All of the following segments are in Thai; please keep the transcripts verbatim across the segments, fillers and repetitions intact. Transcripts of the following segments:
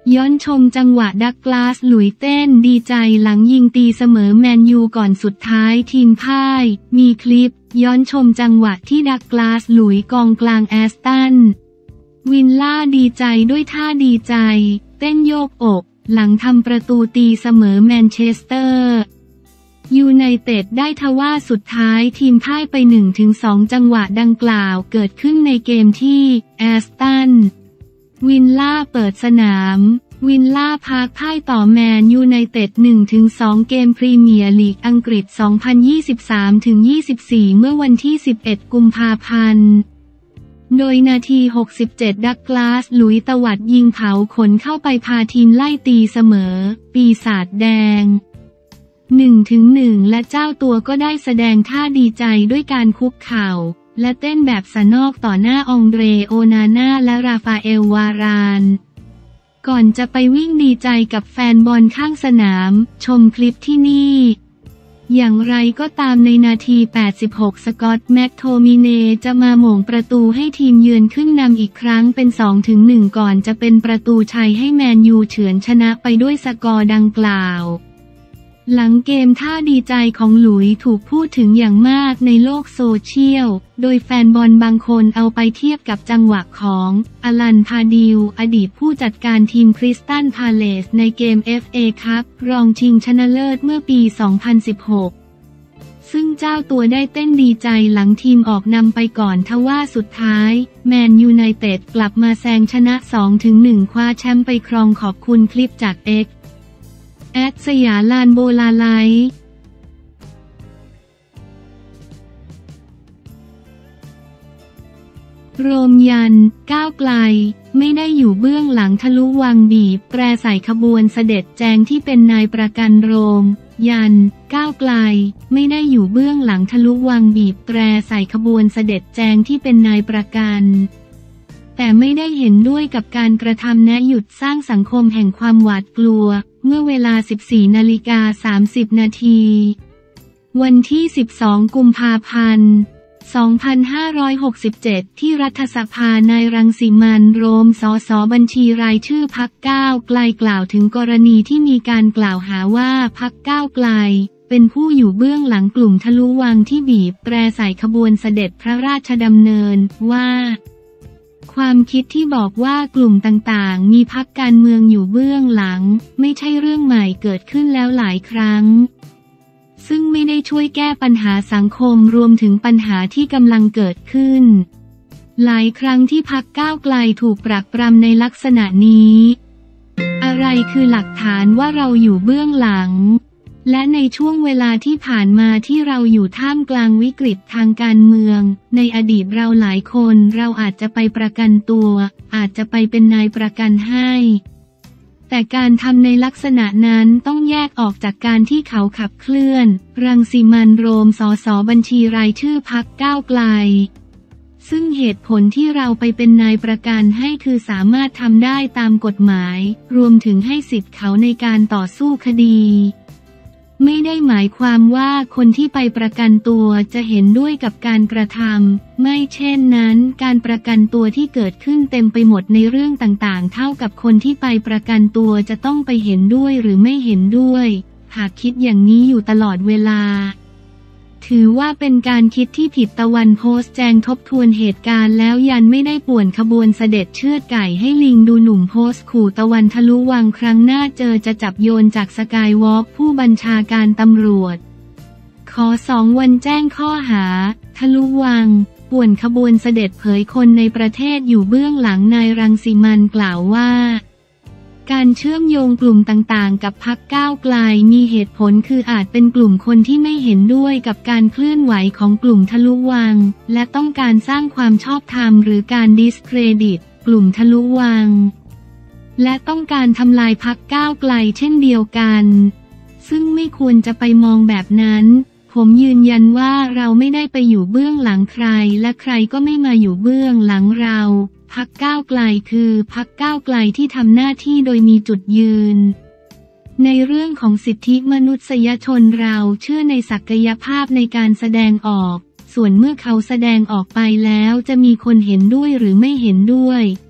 ย้อนชมจังหวะดักลาสหลุยเต้นดีใจหลังยิงตีเสมอแมนยูก่อนสุดท้ายทีมพ่ายมีคลิปย้อนชมจังหวะที่ดักลาสหลุยกองกลางแอสตันวิลล่าดีใจด้วยท่าดีใจเต้นโยกอกหลังทำประตูตีเสมอแมนเชสเตอร์ยูไนเต็ดได้ทว่าสุดท้ายทีมพ่ายไป หนึ่งถึงสอง จังหวะดังกล่าวเกิดขึ้นในเกมที่แอสตันวิลล่าเปิดสนามวิลล่าพาพ่ายต่อแมนยูไนเต็ด หนึ่งถึงสอง เกมพรีเมียร์ลีกอังกฤษ สองพันยี่สิบสามถึงยี่สิบสี่ เมื่อวันที่ สิบเอ็ด กุมภาพันธ์ โดยนาที หกสิบเจ็ด ดักลาสหลุยตวัดยิงเผาขนเข้าไปพาทีมไล่ตีเสมอปีศาจแดง หนึ่งถึงหนึ่ง และเจ้าตัวก็ได้แสดงท่าดีใจด้วยการคุกเข่าและเต้นแบบสนอกต่อหน้าองเดรโอนาน่าและราฟาเอลวารานก่อนจะไปวิ่งดีใจกับแฟนบอลข้างสนามชมคลิปที่นี่อย่างไรก็ตามในนาที แปดสิบหก สกอตต์แม็กโทมิเนจะมาโหม่งประตูให้ทีมเยือนขึ้นนำอีกครั้งเป็น สองถึงหนึ่ง ก่อนจะเป็นประตูชัยให้แมนยูเฉือนชนะไปด้วยสกอร์ดังกล่าวหลังเกมท่าดีใจของหลุยถูกพูดถึงอย่างมากในโลกโซเชียลโดยแฟนบอลบางคนเอาไปเทียบกับจังหวะของอลันพาดิลอดีตผู้จัดการทีมคริสตัลพาเลซในเกม เอฟ เอ คัพรองชิงชนะเลิศเมื่อปี สองพันสิบหก ซึ่งเจ้าตัวได้เต้นดีใจหลังทีมออกนำไปก่อนทว่าสุดท้ายแมนยูไนเต็ดกลับมาแซงชนะ สองถึงหนึ่ง คว้าแชมป์ไปครองขอบคุณคลิปจาก เอ็กซ์แอดสยาลานโบลาไลโรมยันก้าวไกลไม่ได้อยู่เบื้องหลังทะลุวังบีบแตรใส่ขบวนเสด็จแจงที่เป็นนายประกันโรมยันก้าวไกลไม่ได้อยู่เบื้องหลังทะลุวังบีบแตรใส่ขบวนเสด็จแจงที่เป็นนายประกันแต่ไม่ได้เห็นด้วยกับการกระทำแนะหยุดสร้างสังคมแห่งความหวาดกลัวเมื่อเวลา สิบสี่นาฬิกาสามสิบ นาทีวันที่ สิบสอง กุมภาพันธ์ สองพันห้าร้อยหกสิบเจ็ด ที่รัฐสภานายรังสิมันต์โรมสสบัญชีรายชื่อพรรคก้าวไกลกล่าวถึงกรณีที่มีการกล่าวหาว่าพรรคก้าวไกลเป็นผู้อยู่เบื้องหลังกลุ่มทะลุวังที่บีบแตรใส่ขบวนเสด็จพระราชดำเนินว่าความคิดที่บอกว่ากลุ่มต่างๆมีพรรคการเมืองอยู่เบื้องหลังไม่ใช่เรื่องใหม่เกิดขึ้นแล้วหลายครั้งซึ่งไม่ได้ช่วยแก้ปัญหาสังคมรวมถึงปัญหาที่กำลังเกิดขึ้นหลายครั้งที่พรรคก้าวไกลถูกปรักปรำในลักษณะนี้อะไรคือหลักฐานว่าเราอยู่เบื้องหลังและในช่วงเวลาที่ผ่านมาที่เราอยู่ท่ามกลางวิกฤตทางการเมืองในอดีตเราหลายคนเราอาจจะไปประกันตัวอาจจะไปเป็นนายประกันให้แต่การทำในลักษณะนั้นต้องแยกออกจากการที่เขาขับเคลื่อนรังสิมันต์โรมสสบัญชีรายชื่อพรรคก้าวไกลซึ่งเหตุผลที่เราไปเป็นนายประกันให้คือสามารถทำได้ตามกฎหมายรวมถึงให้สิทธิ์เขาในการต่อสู้คดีไม่ได้หมายความว่าคนที่ไปประกันตัวจะเห็นด้วยกับการกระทำไม่เช่นนั้นการประกันตัวที่เกิดขึ้นเต็มไปหมดในเรื่องต่างๆเท่ากับคนที่ไปประกันตัวจะต้องไปเห็นด้วยหรือไม่เห็นด้วยหากคิดอย่างนี้อยู่ตลอดเวลาถือว่าเป็นการคิดที่ผิดตะวันโพสต์แจงทบทวนเหตุการณ์แล้วยันไม่ได้ป่วนขบวนเสด็จเชือดไก่ให้ลิงดูหนุ่มโพสต์ขู่ตะวันทะลุวังครั้งหน้าเจอจะจับโยนจากสกายวอล์กผู้บัญชาการตำรวจขอสองวันแจ้งข้อหาทะลุวังป่วนขบวนเสด็จเผยคนในประเทศอยู่เบื้องหลังนายรังสิมันต์กล่าวว่าการเชื่อมโยงกลุ่มต่างๆกับพรรคก้าวไกลมีเหตุผลคืออาจเป็นกลุ่มคนที่ไม่เห็นด้วยกับการเคลื่อนไหวของกลุ่มทะลุวังและต้องการสร้างความชอบธรรมหรือการดิสเครดิตกลุ่มทะลุวังและต้องการทำลายพรรคก้าวไกลเช่นเดียวกันซึ่งไม่ควรจะไปมองแบบนั้นผมยืนยันว่าเราไม่ได้ไปอยู่เบื้องหลังใครและใครก็ไม่มาอยู่เบื้องหลังเราพรรคก้าวไกลคือพรรคก้าวไกลที่ทำหน้าที่โดยมีจุดยืนในเรื่องของสิทธิมนุษยชนเราเชื่อในศักยภาพในการแสดงออกส่วนเมื่อเขาแสดงออกไปแล้วจะมีคนเห็นด้วยหรือไม่เห็นด้วย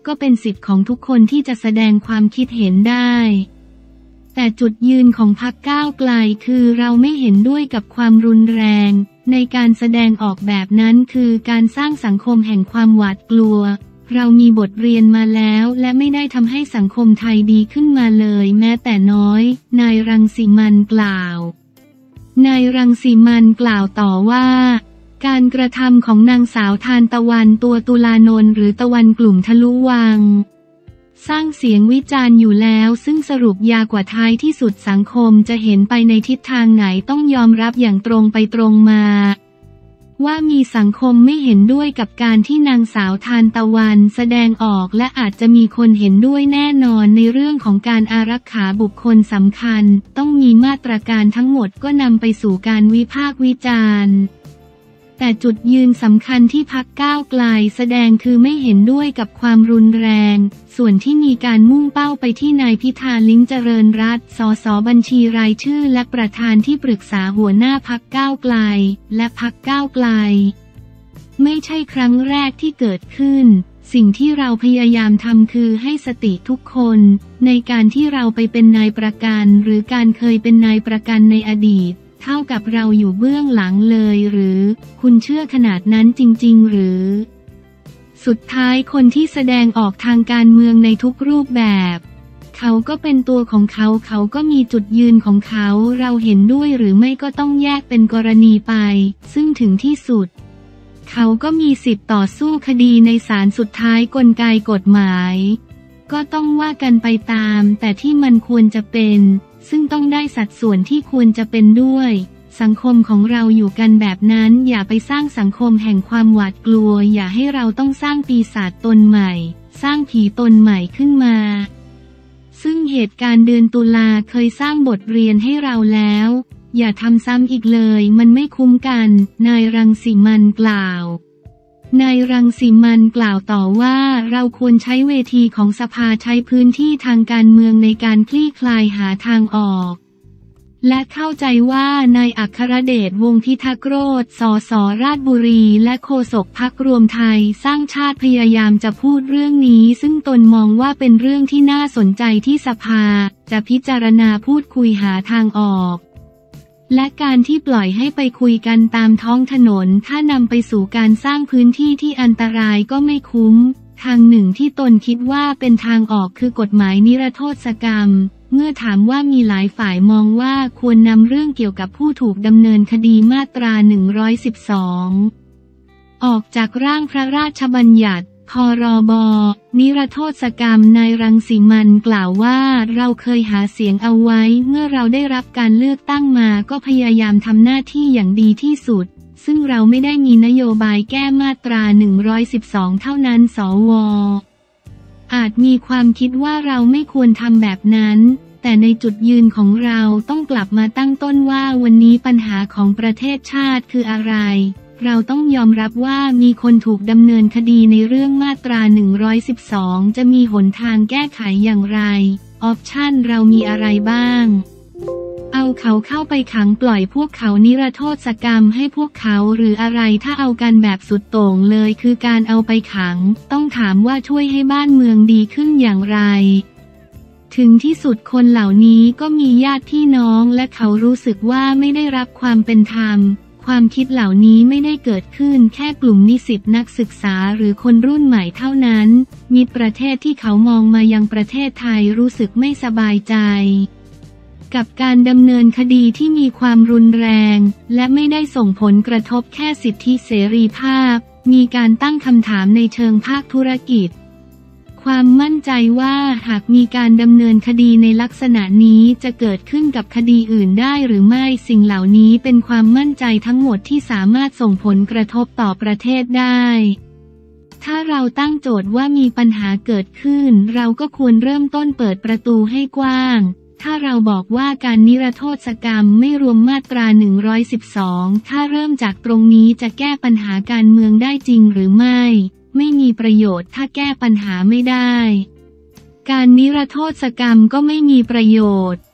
ก็เป็นสิทธิ์ของทุกคนที่จะแสดงความคิดเห็นได้แต่จุดยืนของพรรคก้าวไกลคือเราไม่เห็นด้วยกับความรุนแรงในการแสดงออกแบบนั้นคือการสร้างสังคมแห่งความหวาดกลัวเรามีบทเรียนมาแล้วและไม่ได้ทำให้สังคมไทยดีขึ้นมาเลยแม้แต่น้อยนายรังสิมันต์กล่าวนายรังสิมันต์กล่าวต่อว่าการกระทำของนางสาวทานตะวันตัวตุลานนท์หรือตะวันกลุ่มทะลุวังสร้างเสียงวิจารณ์อยู่แล้วซึ่งสรุปยากว่าท้ายที่สุดสังคมจะเห็นไปในทิศทางไหนต้องยอมรับอย่างตรงไปตรงมาว่ามีสังคมไม่เห็นด้วยกับการที่นางสาวทานตะวันแสดงออกและอาจจะมีคนเห็นด้วยแน่นอนในเรื่องของการอารักขาบุคคลสำคัญต้องมีมาตรการทั้งหมดก็นำไปสู่การวิพากษ์วิจารณ์แต่จุดยืนสำคัญที่พรรคก้าวไกลแสดงคือไม่เห็นด้วยกับความรุนแรงส่วนที่มีการมุ่งเป้าไปที่นายพิธาลิ้มเจริญรัตน์ สสบัญชีรายชื่อและประธานที่ปรึกษาหัวหน้าพรรคก้าวไกลและพรรคก้าวไกลไม่ใช่ครั้งแรกที่เกิดขึ้นสิ่งที่เราพยายามทำคือให้สติทุกคนในการที่เราไปเป็นนายประกันหรือการเคยเป็นนายประกันในอดีตเท่ากับเราอยู่เบื้องหลังเลยหรือคุณเชื่อขนาดนั้นจริงๆหรือสุดท้ายคนที่แสดงออกทางการเมืองในทุกรูปแบบเขาก็เป็นตัวของเขาเขาก็มีจุดยืนของเขาเราเห็นด้วยหรือไม่ก็ต้องแยกเป็นกรณีไปซึ่งถึงที่สุดเขาก็มีสิทธิ์ต่อสู้คดีในศาลสุดท้ายกลไกกฎหมายก็ต้องว่ากันไปตามแต่ที่มันควรจะเป็นซึ่งต้องได้สัดส่วนที่ควรจะเป็นด้วยสังคมของเราอยู่กันแบบนั้นอย่าไปสร้างสังคมแห่งความหวาดกลัวอย่าให้เราต้องสร้างปีศาจตนใหม่สร้างผีตนใหม่ขึ้นมาซึ่งเหตุการณ์เดือนตุลาเคยสร้างบทเรียนให้เราแล้วอย่าทำซ้ำอีกเลยมันไม่คุ้มกันนายรังสิมันต์กล่าวนายรังสิมันต์กล่าวต่อว่าเราควรใช้เวทีของสภาใช้พื้นที่ทางการเมืองในการคลี่คลายหาทางออกและเข้าใจว่านายอัครเดชวงศ์พิทักษ์โรจน์ สสราชบุรีและโฆษกพรรครวมไทยสร้างชาติพยายามจะพูดเรื่องนี้ซึ่งตนมองว่าเป็นเรื่องที่น่าสนใจที่สภาจะพิจารณาพูดคุยหาทางออกและการที่ปล่อยให้ไปคุยกันตามท้องถนนถ้านำไปสู่การสร้างพื้นที่ที่อันตรายก็ไม่คุ้มทางหนึ่งที่ตนคิดว่าเป็นทางออกคือกฎหมายนิรโทษกรรมเมื่อถามว่ามีหลายฝ่ายมองว่าควรนำเรื่องเกี่ยวกับผู้ถูกดำเนินคดีมาตราหนึ่งร้อยสิบสองออกจากร่างพระราชบัญญัติพรบนิรโทษกรรมนายรังสิมันต์กล่าวว่าเราเคยหาเสียงเอาไว้เมื่อเราได้รับการเลือกตั้งมาก็พยายามทำหน้าที่อย่างดีที่สุดซึ่งเราไม่ได้มีนโยบายแก้มาตราหนึ่งร้อยสิบสองเท่านั้นสวอาจมีความคิดว่าเราไม่ควรทำแบบนั้นแต่ในจุดยืนของเราต้องกลับมาตั้งต้นว่าวันนี้ปัญหาของประเทศชาติคืออะไรเราต้องยอมรับว่ามีคนถูกดำเนินคดีในเรื่องมาตราหนึ่งร้อยสิบสองจะมีหนทางแก้ไขอย่างไรออปชั่นเรามีอะไรบ้างเอาเขาเข้าไปขังปล่อยพวกเขานิรโทษกรรมให้พวกเขาหรืออะไรถ้าเอากันแบบสุดโต่งเลยคือการเอาไปขังต้องถามว่าช่วยให้บ้านเมืองดีขึ้นอย่างไรถึงที่สุดคนเหล่านี้ก็มีญาติพี่น้องและเขารู้สึกว่าไม่ได้รับความเป็นธรรมความคิดเหล่านี้ไม่ได้เกิดขึ้นแค่กลุ่มนิสิตนักศึกษาหรือคนรุ่นใหม่เท่านั้นมิตรประเทศที่เขามองมายังประเทศไทยรู้สึกไม่สบายใจกับการดำเนินคดีที่มีความรุนแรงและไม่ได้ส่งผลกระทบแค่สิทธิเสรีภาพมีการตั้งคำถามในเชิงภาคธุรกิจความมั่นใจว่าหากมีการดำเนินคดีในลักษณะนี้จะเกิดขึ้นกับคดีอื่นได้หรือไม่สิ่งเหล่านี้เป็นความมั่นใจทั้งหมดที่สามารถส่งผลกระทบต่อประเทศได้ถ้าเราตั้งโจทย์ว่ามีปัญหาเกิดขึ้นเราก็ควรเริ่มต้นเปิดประตูให้กว้างถ้าเราบอกว่าการนิรโทษกรรมไม่รวมมาตราหนึ่งร้อยสิบสองถ้าเริ่มจากตรงนี้จะแก้ปัญหาการเมืองได้จริงหรือไม่ไม่มีประโยชน์ถ้าแก้ปัญหาไม่ได้การนิรโทษกรรมก็ไม่มีประโยชน์